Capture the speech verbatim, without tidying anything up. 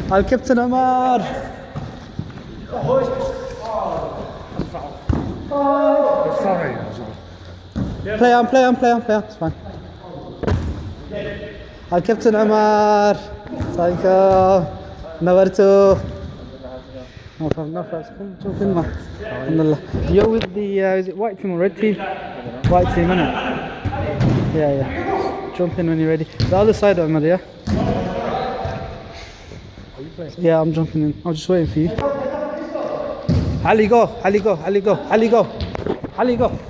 الكابتن عمار. Play on, play on, play on, play on. It's fine. الكابتن عمار. Thank you. نورتو. No problem, no problem. Jump in, man. Alhamdulillah. You're with the, uh, is it white team or red team? White team, innit? Yeah, yeah. Jump in when you're ready. The other side, Umar, yeah? Yeah, I'm jumping in. I'm just waiting for you. Ali, go. Ali, go. Ali, go. Ali, go. Ali, go.